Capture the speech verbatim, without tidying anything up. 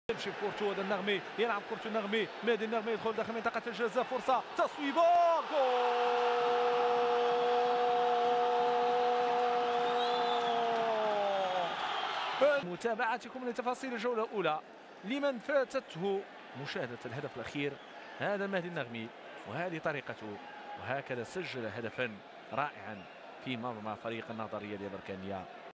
يمشي بكورتو. هذا النغمي يلعب كورتو النغمي، مهدي النغمي يدخل داخل منطقة الجزاء، فرصة تصويبة جول. متابعتكم لتفاصيل الجولة الأولى لمن فاتته مشاهدة الهدف الأخير. هذا مهدي النغمي وهذه طريقته، وهكذا سجل هدفا رائعا في مرمى فريق النهضة الرياضية البركانية.